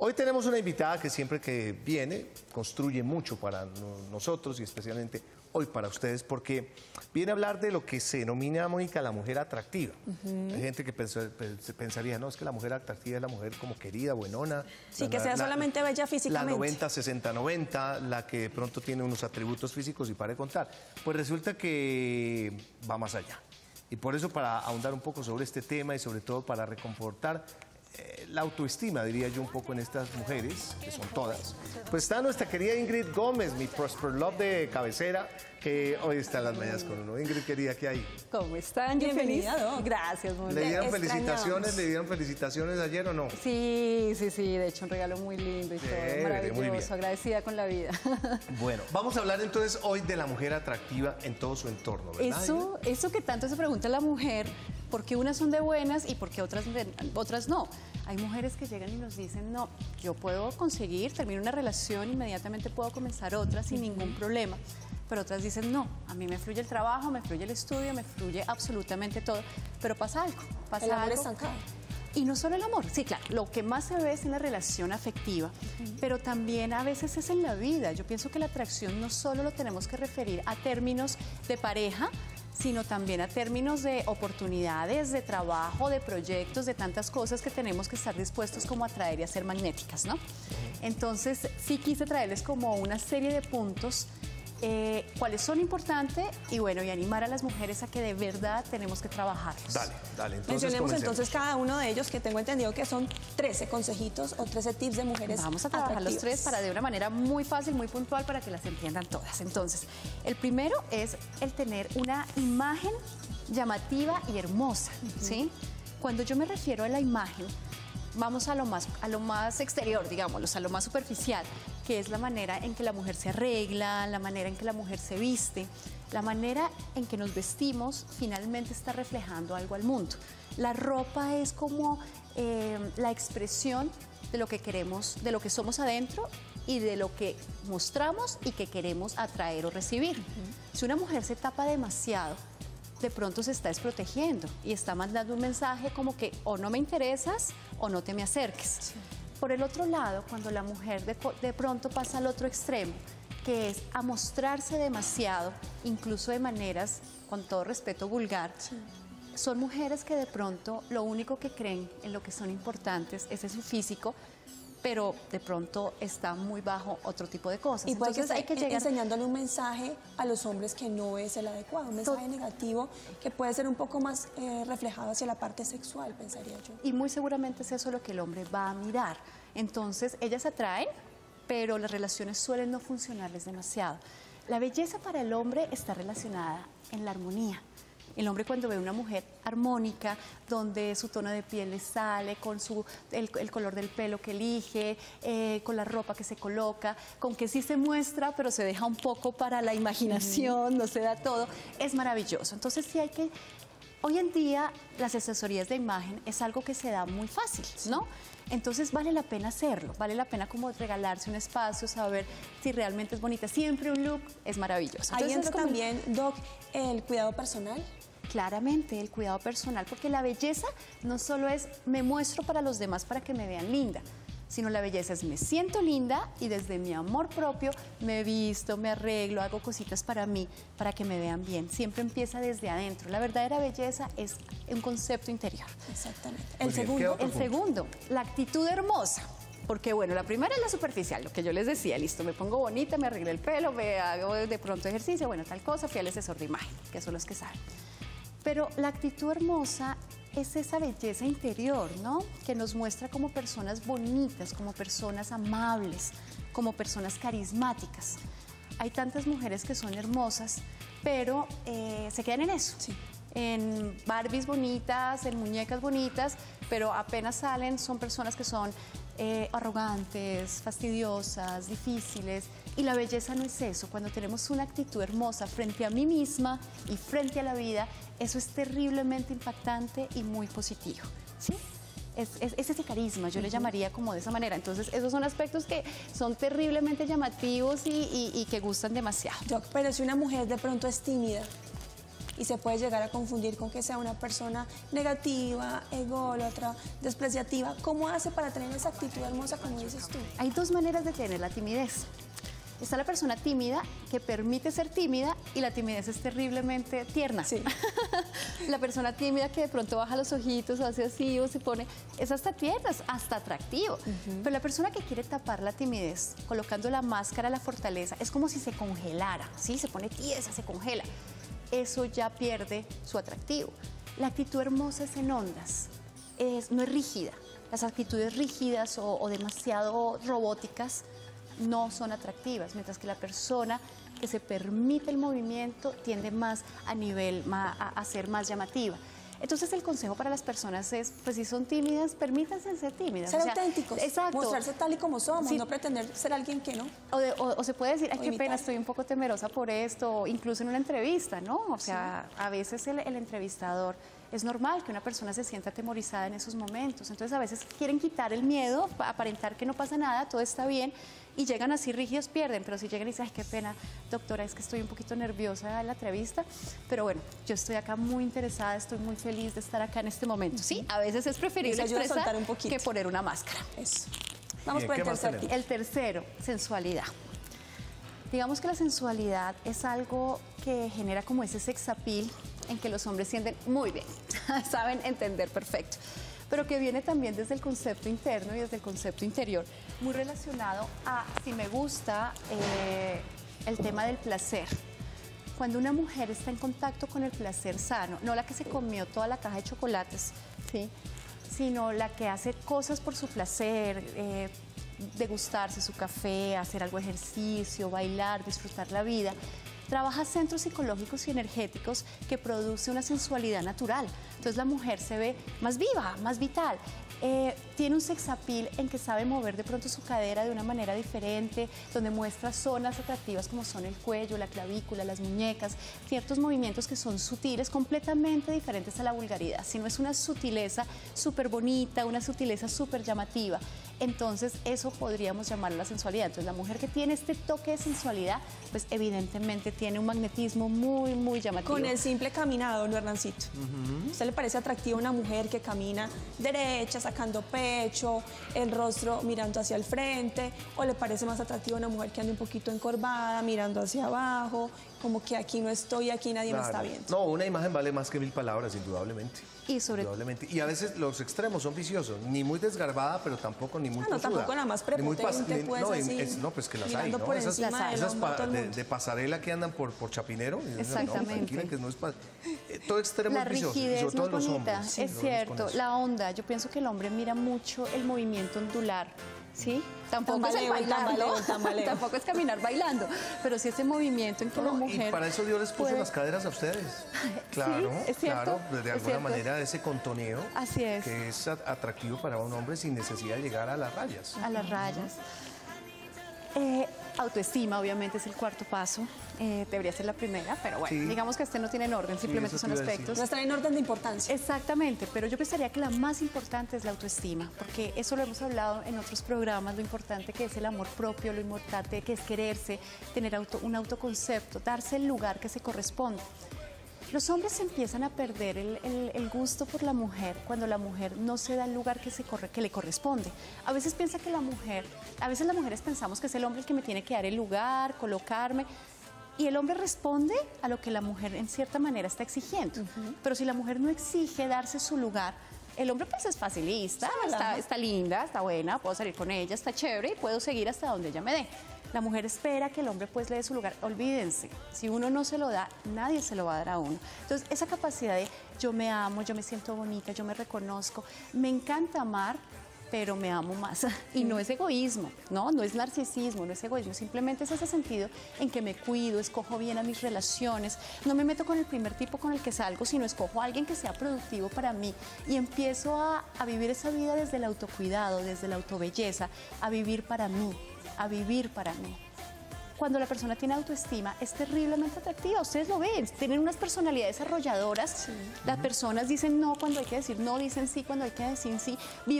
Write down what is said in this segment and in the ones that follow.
Hoy tenemos una invitada que siempre que viene construye mucho para nosotros y especialmente hoy para ustedes, porque viene a hablar de lo que se denomina, Mónica, la mujer atractiva. Hay gente que pensaría, no, es que la mujer atractiva es la mujer como querida, buenona. Sí, que sea solamente bella físicamente. La 90, 60, 90, la que de pronto tiene unos atributos físicos y para de contar. Pues resulta que va más allá. Y por eso, para ahondar un poco sobre este tema y sobre todo para reconfortar la autoestima, diría yo, un poco en estas mujeres, que son todas, pues está nuestra querida Ingrid Gómez, mi Prosper Love de cabecera, que hoy está en las mañanas con uno. Ingrid, querida, ¿qué hay? ¿Cómo están? Bienvenida, Doc. Gracias, muy ¿Le bien. dieron felicitaciones ayer o no? Sí, de hecho un regalo muy lindo y todo, maravilloso, agradecida con la vida. Bueno, vamos a hablar entonces hoy de la mujer atractiva en todo su entorno, ¿verdad? Eso que tanto se pregunta la mujer, ¿por qué unas son de buenas y por qué otras no? Hay mujeres que llegan y nos dicen, no, yo puedo conseguir, termino una relación, inmediatamente puedo comenzar otra sin ningún problema. Pero otras dicen, no, a mí me fluye el trabajo, me fluye el estudio, me fluye absolutamente todo. Pero pasa algo, el amor estancado. Y no solo el amor, sí, claro, lo que más se ve es en la relación afectiva, pero también a veces es en la vida. Yo pienso que la atracción no solo lo tenemos que referir a términos de pareja, sino también a términos de oportunidades, de trabajo, de proyectos, de tantas cosas que tenemos que estar dispuestos como a atraer y a ser magnéticas, ¿no? Entonces, sí quise traerles como una serie de puntos cuáles son importantes y bueno, y animar a las mujeres a que de verdad tenemos que trabajarlos. Dale, entonces mencionemos entonces cada uno de ellos, que tengo entendido que son 13 consejitos o 13 tips de mujeres. Vamos a trabajar los 3 para de una manera muy fácil, muy puntual, para que las entiendan todas. Entonces, el primero es el tener una imagen llamativa y hermosa, ¿sí? Cuando yo me refiero a la imagen, vamos a lo más exterior, digámoslo, a lo más superficial, que es la manera en que la mujer se arregla, la manera en que la mujer se viste, la manera en que nos vestimos finalmente está reflejando algo al mundo. La ropa es como la expresión de lo que queremos, de lo que somos adentro y de lo que mostramos y que queremos atraer o recibir. Si una mujer se tapa demasiado, de pronto se está desprotegiendo y está mandando un mensaje como que o no me interesas o no te me acerques. Sí. Por el otro lado, cuando la mujer de pronto pasa al otro extremo, que es a mostrarse demasiado, incluso de maneras, con todo respeto, vulgar, sí. Son mujeres que de pronto lo único que creen en lo que son importantes es en su físico, pero de pronto está muy bajo otro tipo de cosas. Y entonces hay que llegar enseñándole un mensaje a los hombres que no es el adecuado, un mensaje negativo que puede ser un poco más reflejado hacia la parte sexual, pensaría yo. Y muy seguramente es eso lo que el hombre va a mirar. Entonces ellas atraen, pero las relaciones suelen no funcionarles demasiado. La belleza para el hombre está relacionada en la armonía. El hombre, cuando ve una mujer armónica, donde su tono de piel le sale, con el color del pelo que elige, con la ropa que se coloca, con que sí se muestra, pero se deja un poco para la imaginación, no se da todo, es maravilloso. Entonces sí hay que... Hoy en día las asesorías de imagen es algo que se da muy fácil, ¿no? Entonces vale la pena hacerlo, vale la pena como regalarse un espacio, saber si realmente es bonita. Siempre un look es maravilloso. Ahí entra también, Doc, el cuidado personal. Claramente, el cuidado personal, porque la belleza no solo es me muestro para los demás para que me vean linda, sino la belleza es me siento linda y desde mi amor propio me visto, me arreglo, hago cositas para mí, para que me vean bien. Siempre empieza desde adentro. La verdadera belleza es un concepto interior. Exactamente. El segundo, la actitud hermosa. Porque bueno, la primera es la superficial, lo que yo les decía, listo, me pongo bonita, me arreglé el pelo, me hago de pronto ejercicio, bueno, tal cosa, fui al asesor de imagen, que son los que saben. Pero la actitud hermosa es esa belleza interior, ¿no? Que nos muestra como personas bonitas, como personas amables, como personas carismáticas. Hay tantas mujeres que son hermosas, pero se quedan en eso. Sí. En Barbies bonitas, en muñecas bonitas, pero apenas salen son personas que son arrogantes, fastidiosas, difíciles. Y la belleza no es eso. Cuando tenemos una actitud hermosa frente a mí misma y frente a la vida, eso es terriblemente impactante y muy positivo, ¿sí? Es ese carisma, yo le llamaría como de esa manera. Entonces, esos son aspectos que son terriblemente llamativos y que gustan demasiado. Doc, pero si una mujer de pronto es tímida y se puede llegar a confundir con que sea una persona negativa, ególatra, despreciativa. ¿Cómo hace para tener esa actitud hermosa como dices tú? Hay dos maneras de tener la timidez. Está la persona tímida que permite ser tímida y la timidez es terriblemente tierna. Sí. La persona tímida que de pronto baja los ojitos, hace así o se pone, es hasta tierna, es hasta atractivo. Pero la persona que quiere tapar la timidez colocando la máscara a la fortaleza es como si se congelara, ¿sí? Se pone tiesa, se congela. Eso ya pierde su atractivo. La actitud hermosa es en ondas, no es rígida. Las actitudes rígidas o demasiado robóticas no son atractivas, mientras que la persona que se permite el movimiento tiende más a ser más llamativa. Entonces el consejo para las personas es, pues si son tímidas, permítanse ser tímidas. Ser auténticos, exacto. Mostrarse tal y como somos, Sí. no pretender ser alguien que no. O se puede decir, ay, O qué imitar. pena, estoy un poco temerosa por esto, incluso en una entrevista, ¿no? O sea, a veces el entrevistador, es normal que una persona se sienta atemorizada en esos momentos. Entonces a veces quieren quitar el miedo, aparentar que no pasa nada, todo está bien, y llegan así rígidos, pierden. Pero si llegan y dicen, ay, qué pena, doctora, es que estoy un poquito nerviosa en la entrevista, pero bueno, yo estoy acá muy interesada, estoy muy feliz de estar acá en este momento. Sí, a veces es preferible Eso ayuda a expresar soltar un poquito. que poner una máscara. Eso. Vamos Bien, por el ¿qué más tercer tenemos? tip. El tercero, sensualidad. Digamos que la sensualidad es algo que genera como ese sex appeal en que los hombres sienten muy bien, saben entender perfecto, pero que viene también desde el concepto interno y desde el concepto interior, muy relacionado a si me gusta el tema del placer. Cuando una mujer está en contacto con el placer sano, no la que se comió toda la caja de chocolates, ¿sí?, sino la que hace cosas por su placer, degustarse su café, hacer algo de ejercicio, bailar, disfrutar la vida, trabaja centros psicológicos y energéticos que produce una sensualidad natural. Entonces la mujer se ve más viva, más vital. Tiene un sex appeal en que sabe mover de pronto su cadera de una manera diferente, donde muestra zonas atractivas como son el cuello, la clavícula, las muñecas, ciertos movimientos que son sutiles, completamente diferentes a la vulgaridad, sino es una sutileza súper bonita, una sutileza súper llamativa. Entonces eso podríamos llamarlo la sensualidad. Entonces la mujer que tiene este toque de sensualidad, pues evidentemente tiene un magnetismo muy, muy llamativo. Con el simple caminado, ¿no, Hernancito? ¿Usted le parece atractiva una mujer que camina derecha, sacando pecho, el rostro mirando hacia el frente? ¿O le parece más atractiva una mujer que anda un poquito encorvada, mirando hacia abajo, como que aquí no estoy, aquí nadie me está Claro. viendo? No, una imagen vale más que 1000 palabras, indudablemente. Y sobre Indudablemente. Y a veces los extremos son viciosos, ni muy desgarbada, pero tampoco ni muy Ah, no, posuda. tampoco la más Ni muy prepotente, pues, no, así, no, pues que las hay, mirando ¿no? por Esas, encima del esas hombro a todo el mundo. de pasarela que andan por Chapinero. y dicen, Exactamente. No, tranquila, que no es todo extremo la es vicioso, rigidez sobre no todo es los bonita, hombres. es cierto, la onda. Yo pienso que el hombre mira mucho el movimiento ondular, ¿sí? Tampoco es el Tambaleo, bailar, tambaleo, ¿no? tambaleo. Tampoco es caminar bailando, pero sí ese movimiento en que la No, mujer y para eso Dios les puso puede- las caderas a ustedes. Claro, es cierto, claro, de es alguna cierto. manera ese contoneo Así es. que es atractivo para un hombre sin necesidad de llegar a las rayas. a las rayas. Autoestima, obviamente, es el cuarto paso. Debería ser la primera, pero bueno, Sí. digamos que este no tiene orden, simplemente eso son te iba a decir. aspectos. No está en orden de importancia. Exactamente, pero yo pensaría que la más importante es la autoestima, porque eso lo hemos hablado en otros programas, lo importante que es el amor propio, lo importante que es quererse, tener un autoconcepto, darse el lugar que se corresponde. Los hombres empiezan a perder el gusto por la mujer cuando la mujer no se da el lugar que le corresponde. A veces piensa que a veces las mujeres pensamos que es el hombre el que me tiene que dar el lugar, colocarme, y el hombre responde a lo que la mujer en cierta manera está exigiendo. Pero si la mujer no exige darse su lugar, el hombre pues es facilista, está linda, está buena, puedo salir con ella, está chévere y puedo seguir hasta donde ella me dé. La mujer espera que el hombre pues le dé su lugar. Olvídense, si uno no se lo da, nadie se lo va a dar a uno. Entonces, esa capacidad de yo me amo, yo me siento bonita, yo me reconozco, me encanta amar, pero me amo más. Y no es egoísmo, no es narcisismo, no es egoísmo, simplemente es ese sentido en que me cuido, escojo bien a mis relaciones, no me meto con el primer tipo con el que salgo, sino escojo a alguien que sea productivo para mí y empiezo a vivir esa vida desde el autocuidado, desde la autobelleza, a vivir para mí, a vivir para mí. cuando la persona tiene autoestima, es terriblemente atractiva. Ustedes lo ven, tienen unas personalidades arrolladoras. Sí. Las personas dicen no cuando hay que decir no, dicen sí cuando hay que decir sí.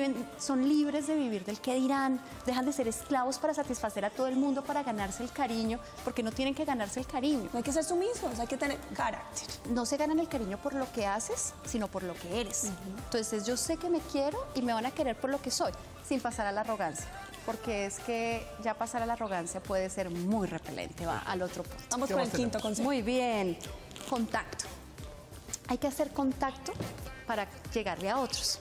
Son libres de vivir del qué dirán, dejan de ser esclavos para satisfacer a todo el mundo, para ganarse el cariño, porque no tienen que ganarse el cariño. No hay que ser sumisos, hay que tener carácter. No se ganan el cariño por lo que haces, sino por lo que eres. Entonces yo sé que me quiero y me van a querer por lo que soy, sin pasar a la arrogancia. Porque es que ya pasar a la arrogancia puede ser muy repelente, va al otro punto. Vamos con el quinto consejo. Muy bien, contacto. Hay que hacer contacto para llegarle a otros.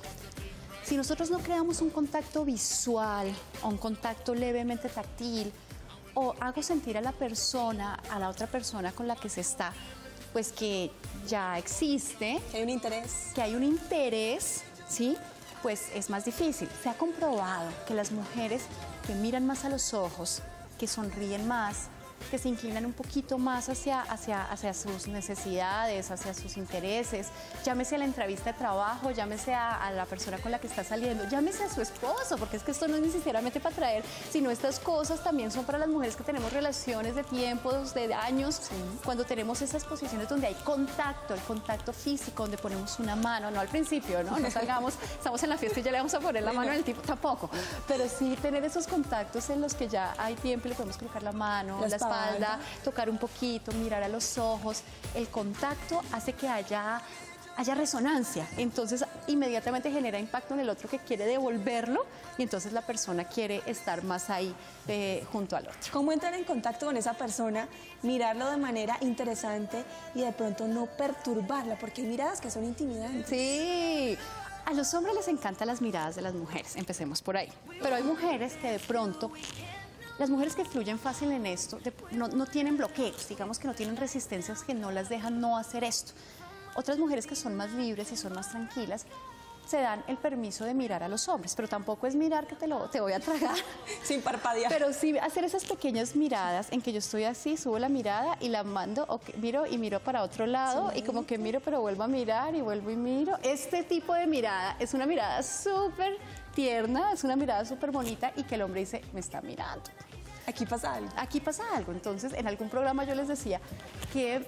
Si nosotros no creamos un contacto visual o un contacto levemente táctil, o hago sentir a la persona, a la otra persona con la que se está, pues que ya existe. Que hay un interés. Que hay un interés, ¿sí? Pues es más difícil. Se ha comprobado que las mujeres que miran más a los ojos, que sonríen más, que se inclinan un poquito más hacia sus necesidades, hacia sus intereses, llámese a la entrevista de trabajo, llámese a la persona con la que está saliendo, llámese a su esposo, porque es que esto no es necesariamente para atraer, sino estas cosas también son para las mujeres que tenemos relaciones de tiempos, de años, sí. Cuando tenemos esas posiciones donde hay contacto, el contacto físico, donde ponemos una mano, no al principio, ¿no? No salgamos, estamos en la fiesta y ya le vamos a poner la mano al tipo, tampoco, pero sí tener esos contactos en los que ya hay tiempo y le podemos colocar la mano, la espalda, tocar un poquito, mirar a los ojos. El contacto hace que haya resonancia, entonces inmediatamente genera impacto en el otro que quiere devolverlo y entonces la persona quiere estar más ahí junto al otro. ¿Cómo entrar en contacto con esa persona? Mirarlo de manera interesante y de pronto no perturbarla, porque hay miradas que son intimidantes. Sí. A los hombres les encantan las miradas de las mujeres, empecemos por ahí, pero hay mujeres que de pronto... Las mujeres que fluyen fácil en esto no tienen bloqueos, digamos que no tienen resistencias que no las dejan no hacer esto. Otras mujeres que son más libres y son más tranquilas se dan el permiso de mirar a los hombres, pero tampoco es mirar que te voy a tragar. Sin parpadear. Pero sí hacer esas pequeñas miradas en que yo estoy así, subo la mirada y la mando, miro para otro lado, sí. Y como que miro pero vuelvo a mirar y vuelvo y miro. Este tipo de mirada es una mirada súper tierna, es una mirada súper bonita y que el hombre dice, me está mirando. Aquí pasa algo. Aquí pasa algo. Entonces, en algún programa yo les decía que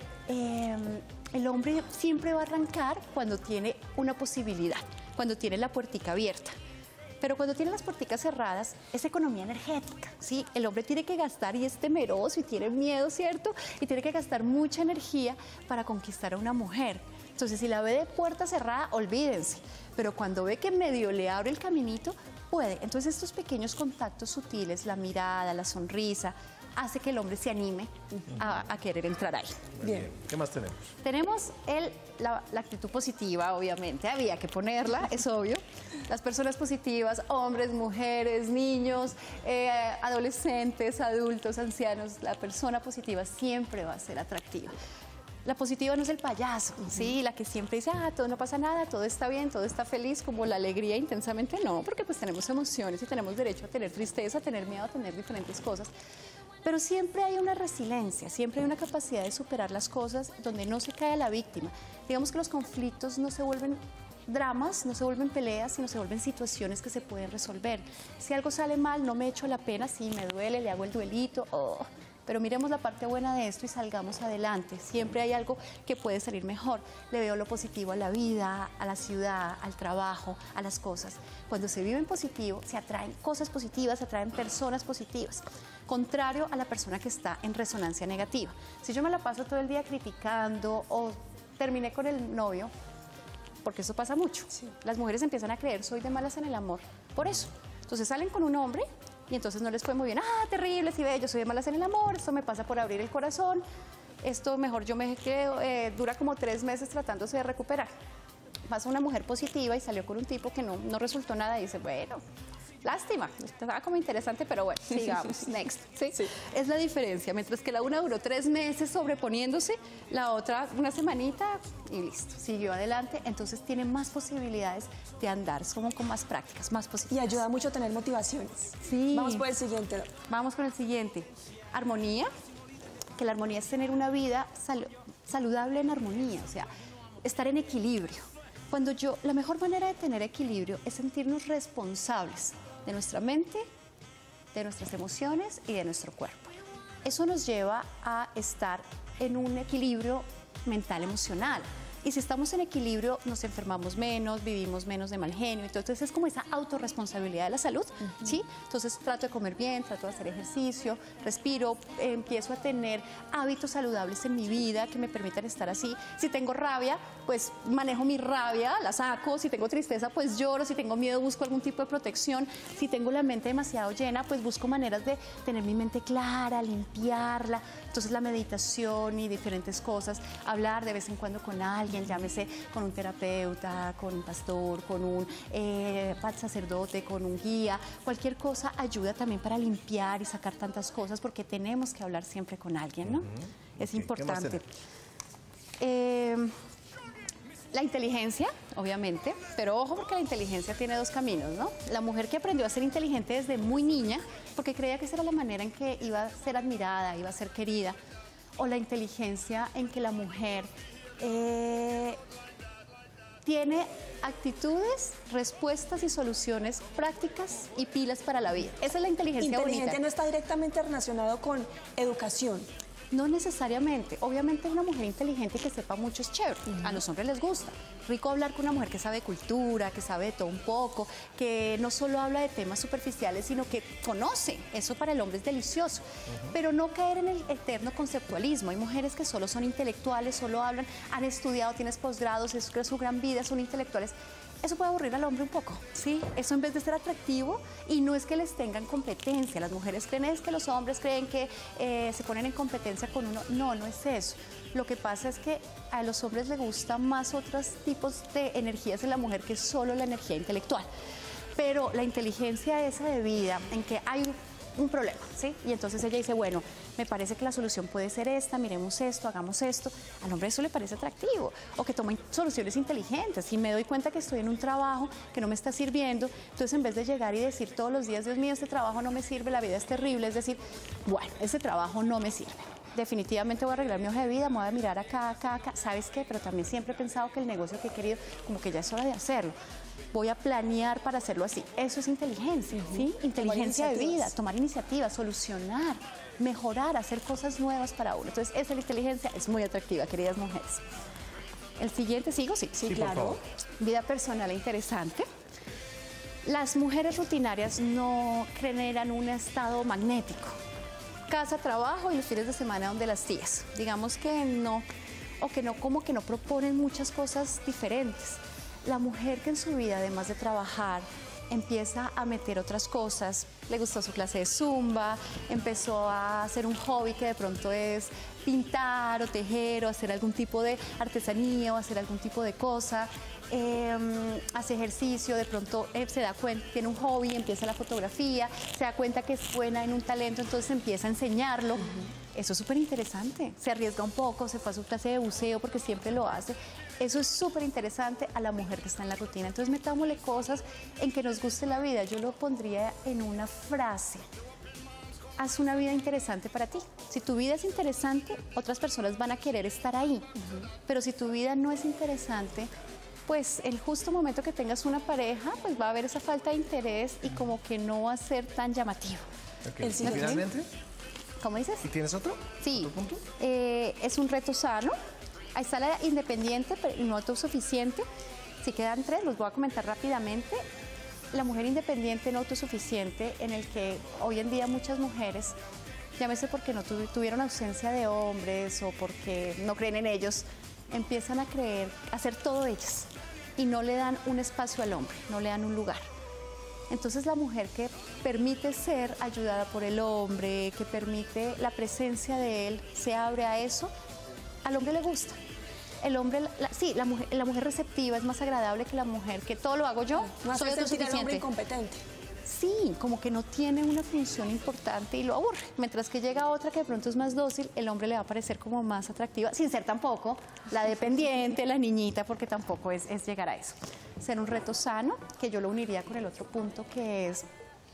el hombre siempre va a arrancar cuando tiene una posibilidad, cuando tiene la puertica abierta. Pero cuando tiene las puerticas cerradas, es economía energética, ¿sí? El hombre tiene que gastar y es temeroso y tiene miedo, ¿cierto? Y tiene que gastar mucha energía para conquistar a una mujer. Entonces, si la ve de puerta cerrada, olvídense. Pero cuando ve que medio le abre el caminito, puede. Entonces, estos pequeños contactos sutiles, la mirada, la sonrisa, hace que el hombre se anime a querer entrar ahí. Bien. ¿Qué más tenemos? Tenemos la actitud positiva, obviamente. Había que ponerla, es obvio. Las personas positivas, hombres, mujeres, niños, adolescentes, adultos, ancianos. La persona positiva siempre va a ser atractiva. La positiva no es el payaso, ¿sí? La que siempre dice, todo no pasa nada, todo está bien, todo está feliz, como la alegría intensamente, no, porque pues tenemos emociones y tenemos derecho a tener tristeza, a tener miedo, a tener diferentes cosas. Pero siempre hay una resiliencia, siempre hay una capacidad de superar las cosas donde no se cae la víctima. Digamos que los conflictos no se vuelven dramas, no se vuelven peleas, sino se vuelven situaciones que se pueden resolver. Si algo sale mal, no me echo la pena, sí, me duele, le hago el duelito, pero miremos la parte buena de esto y salgamos adelante. Siempre hay algo que puede salir mejor. Le veo lo positivo a la vida, a la ciudad, al trabajo, a las cosas. Cuando se vive en positivo, se atraen cosas positivas, se atraen personas positivas. Contrario a la persona que está en resonancia negativa. Si yo me la paso todo el día criticando o terminé con el novio, porque eso pasa mucho. Sí. Las mujeres empiezan a creer, soy de malas en el amor. Por eso. Entonces salen con un hombre y entonces no les fue muy bien. Terrible, sí, yo soy de malas en el amor, esto me pasa por abrir el corazón, esto mejor yo me quedo, dura como 3 meses tratándose de recuperar. Pasa una mujer positiva y salió con un tipo que no resultó nada y dice, bueno, lástima, estaba como interesante, pero bueno, sigamos, next. ¿Sí? Sí. Es la diferencia, mientras que la una duró 3 meses sobreponiéndose, la otra una semanita y listo, siguió adelante, entonces tiene más posibilidades de andar, como con más prácticas, más positivas. Y ayuda mucho a tener motivaciones. Sí. Vamos por el siguiente. Vamos con el siguiente. Armonía, que la armonía es tener una vida saludable en armonía, o sea, estar en equilibrio. La mejor manera de tener equilibrio es sentirnos responsables de nuestra mente, de nuestras emociones y de nuestro cuerpo. Eso nos lleva a estar en un equilibrio mental, emocional. Y si estamos en equilibrio, nos enfermamos menos, vivimos menos de mal genio. Entonces es como esa autorresponsabilidad de la salud, ¿sí? Entonces trato de comer bien, trato de hacer ejercicio, respiro, empiezo a tener hábitos saludables en mi vida que me permitan estar así. Si tengo rabia, pues manejo mi rabia, la saco. Si tengo tristeza, pues lloro. Si tengo miedo, busco algún tipo de protección. Si tengo la mente demasiado llena, pues busco maneras de tener mi mente clara, limpiarla. Entonces la meditación y diferentes cosas, hablar de vez en cuando con alguien, llámese con un terapeuta, con un pastor, con un sacerdote, con un guía, cualquier cosa ayuda también para limpiar y sacar tantas cosas, porque tenemos que hablar siempre con alguien, ¿no? Es importante. La inteligencia, obviamente, pero ojo porque la inteligencia tiene dos caminos, ¿no? La mujer que aprendió a ser inteligente desde muy niña, porque creía que esa era la manera en que iba a ser admirada, iba a ser querida, o la inteligencia en que la mujer tiene actitudes, respuestas y soluciones prácticas y pilas para la vida. Esa es la inteligencia bonita. Inteligente no está directamente relacionado con educación. No necesariamente. Obviamente una mujer inteligente que sepa mucho es chévere. A los hombres les gusta. Rico hablar con una mujer que sabe cultura, que sabe de todo un poco, que no solo habla de temas superficiales, sino que conoce. Eso para el hombre es delicioso. Pero no caer en el eterno conceptualismo. Hay mujeres que solo son intelectuales, solo hablan, han estudiado, tienen posgrados, es su gran vida, son intelectuales. Eso puede aburrir al hombre un poco, ¿sí? Eso en vez de ser atractivo, y no es que les tengan competencia. Las mujeres creen es que los hombres creen que se ponen en competencia con uno. No, no es eso. Lo que pasa es que a los hombres les gustan más otros tipos de energías en la mujer que solo la energía intelectual. Pero la inteligencia esa de vida, en que hay un problema, ¿sí? Y entonces ella dice, bueno, me parece que la solución puede ser esta, miremos esto, hagamos esto. Al hombre eso le parece atractivo. O que tomen soluciones inteligentes. Si me doy cuenta que estoy en un trabajo que no me está sirviendo, entonces en vez de llegar y decir todos los días, Dios mío, este trabajo no me sirve, la vida es terrible, es decir, bueno, ese trabajo no me sirve. Definitivamente voy a arreglar mi hoja de vida, me voy a mirar acá, ¿sabes qué? Pero también siempre he pensado que el negocio que he querido, como que ya es hora de hacerlo. Voy a planear para hacerlo así. Eso es inteligencia, ¿sí? Inteligencia de vida, tomar iniciativas, solucionar, mejorar, hacer cosas nuevas para uno. Entonces, esa inteligencia es muy atractiva, queridas mujeres. El siguiente, ¿sigo? Sí, claro. Vida personal e interesante. Las mujeres rutinarias no generan un estado magnético. Casa, trabajo y los fines de semana donde las tías. Digamos que no, o que no, como que no proponen muchas cosas diferentes. La mujer que en su vida, además de trabajar, empieza a meter otras cosas, le gustó su clase de zumba, empezó a hacer un hobby que de pronto es pintar o tejer o hacer algún tipo de artesanía o hacer algún tipo de cosa, hace ejercicio, de pronto se da cuenta, tiene un hobby, empieza la fotografía, se da cuenta que es buena en un talento, entonces empieza a enseñarlo. Eso es súper interesante, se arriesga un poco, se fue a su clase de buceo porque siempre lo hace. Eso es súper interesante a la mujer que está en la rutina. Entonces metámosle cosas en que nos guste la vida. Yo lo pondría en una frase. Haz una vida interesante para ti. Si tu vida es interesante, otras personas van a querer estar ahí. Pero si tu vida no es interesante, pues el justo momento que tengas una pareja, pues va a haber esa falta de interés y como que no va a ser tan llamativo. Okay. ¿Y finalmente? ¿Cómo dices? ¿Y tienes otro? Sí. ¿Otro punto? Es un reto sano. Ahí está la independiente, pero no autosuficiente. Si quedan tres, los voy a comentar rápidamente. La mujer independiente no autosuficiente, en el que hoy en día muchas mujeres, llámese porque no tuvieron ausencia de hombres o porque no creen en ellos, empiezan a creer, a hacer todo ellas y no le dan un espacio al hombre, no le dan un lugar. Entonces la mujer que permite ser ayudada por el hombre, que permite la presencia de él, se abre a eso, al hombre le gusta. El hombre, la mujer receptiva es más agradable que la mujer que todo lo hago yo, no soy autosuficiente. El hombre incompetente. Sí, como que no tiene una función importante y lo aburre. Mientras que llega otra que de pronto es más dócil, el hombre le va a parecer como más atractiva, sin ser tampoco la dependiente, la niñita, porque tampoco es llegar a eso. Ser un reto sano, que yo lo uniría con el otro punto que es,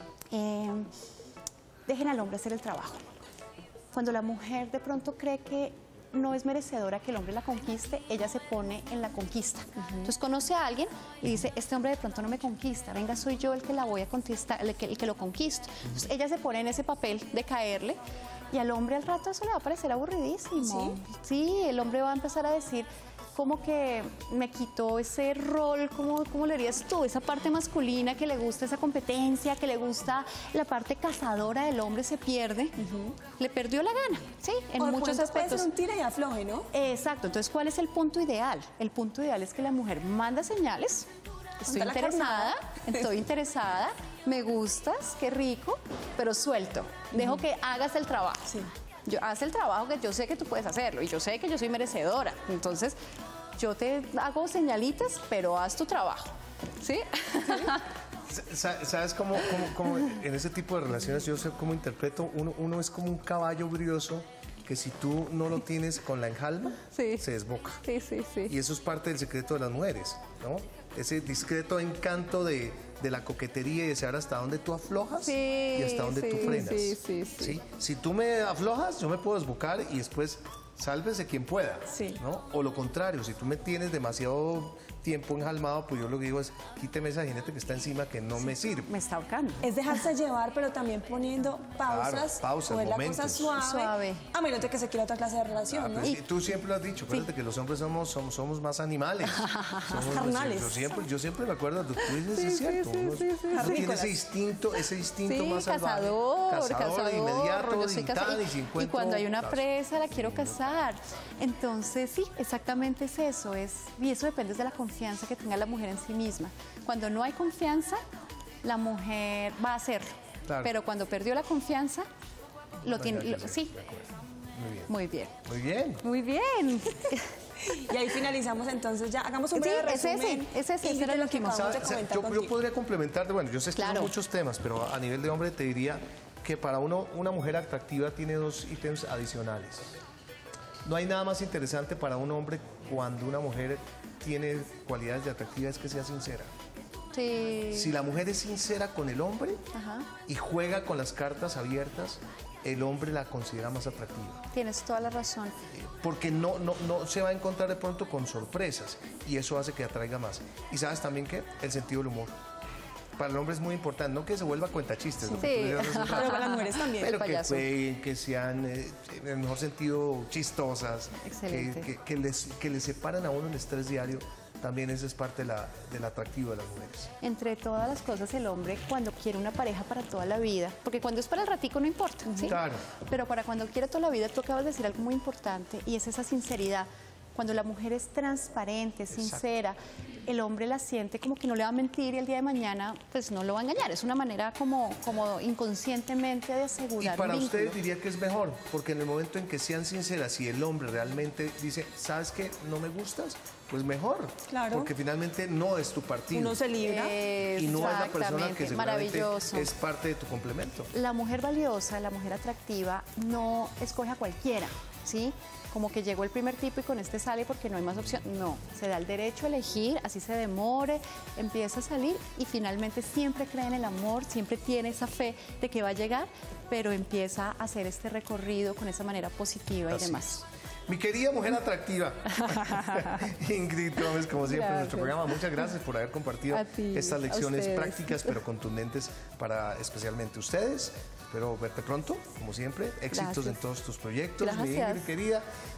dejen al hombre hacer el trabajo. Cuando la mujer de pronto cree que no es merecedora que el hombre la conquiste, ella se pone en la conquista. Entonces conoce a alguien y dice, este hombre de pronto no me conquista, venga, soy yo el que la voy a conquistar, el que lo conquisto. Entonces ella se pone en ese papel de caerle, Y al hombre al rato eso le va a parecer aburridísimo. Sí, el hombre va a empezar a decir, como que me quitó ese rol, ¿cómo le dirías tú? Esa parte masculina que le gusta esa competencia, que le gusta la parte cazadora del hombre se pierde, le perdió la gana, ¿sí? En muchos aspectos. Puede ser un tira y afloje, ¿no? Exacto, entonces ¿cuál es el punto ideal? El punto ideal es que la mujer manda señales, estoy interesada, me gustas, qué rico, pero suelto, dejo que hagas el trabajo. Sí. Haz el trabajo que yo sé que tú puedes hacerlo y yo sé que yo soy merecedora. Entonces, yo te hago señalitas, pero haz tu trabajo. ¿Sí? ¿Sabes cómo en ese tipo de relaciones yo sé cómo interpreto? Uno es como un caballo brioso que si tú no lo tienes con la enjalma, se desboca. Sí, sí, sí. Y eso es parte del secreto de las mujeres, ¿no? Ese discreto encanto de la coquetería y de saber hasta dónde tú aflojas y hasta dónde tú frenas. Sí. Si tú me aflojas, yo me puedo desbocar y después sálvese quien pueda, ¿no? O lo contrario, si tú me tienes demasiado tiempo enjalmado, pues yo lo que digo es, quíteme esa jinete que está encima que no me sirve. Me está ahorcando. Es dejarse llevar, pero también poniendo pausas, pausas, momentos. La cosa suave, a menos de que se quiera otra clase de relación, ¿no? Y tú siempre lo has dicho, acuérdate que los hombres somos más animales. Somos carnales. Yo siempre me acuerdo, tú dices, es cierto. Uno tiene ese instinto más salvaje. Cazador, inmediato, y cuando hay una presa la quiero cazar. Entonces, sí, exactamente es eso. Y eso depende de la confianza que tenga la mujer en sí misma. Cuando no hay confianza, la mujer va a hacerlo. Claro. Pero cuando perdió la confianza, lo tiene. Sí. Muy bien. Muy bien. Muy bien. Y ahí finalizamos entonces ya. Hagamos un breve resumen. Ese era lo que acabamos de comentar. Yo podría complementar, bueno, yo sé que son muchos temas, pero a nivel de hombre te diría que para una mujer atractiva tiene 2 ítems adicionales. No hay nada más interesante para un hombre cuando una mujer tiene cualidades de atractiva, es que sea sincera. Sí. Si la mujer es sincera con el hombre y juega con las cartas abiertas, el hombre la considera más atractiva. Tienes toda la razón. Porque no se va a encontrar de pronto con sorpresas y eso hace que atraiga más. Y sabes también que el sentido del humor. Para el hombre es muy importante, no que se vuelva cuentachistes, pero para las mujeres también. Pero que sean, en el mejor sentido, chistosas, que les separan a uno el estrés diario. También eso es parte del atractivo de las mujeres. Entre todas las cosas, el hombre cuando quiere una pareja para toda la vida, porque cuando es para el ratico no importa, ¿sí? Claro. Pero para cuando quiere toda la vida, tú acabas de decir algo muy importante y es esa sinceridad. Cuando la mujer es transparente, sincera, el hombre la siente como que no le va a mentir y el día de mañana pues no lo va a engañar. Es una manera como inconscientemente de asegurar. Y para ustedes diría que es mejor, porque en el momento en que sean sinceras y el hombre realmente dice, ¿sabes qué? ¿No me gustas? Pues mejor, porque finalmente no es tu partido. Uno se libra. Y no es la persona que seguramente es parte de tu complemento. La mujer valiosa, la mujer atractiva, no escoge a cualquiera, ¿sí? Como que llegó el primer tipo y con este sale porque no hay más opción. No, se da el derecho a elegir, así se demore, empieza a salir y finalmente siempre cree en el amor, siempre tiene esa fe de que va a llegar, pero empieza a hacer este recorrido con esa manera positiva y demás. Mi querida mujer atractiva, Ingrid Gómez, como siempre en nuestro programa, muchas gracias por haber compartido estas lecciones prácticas pero contundentes para especialmente ustedes. Espero verte pronto, como siempre. Éxitos en todos tus proyectos, mi Ingrid querida.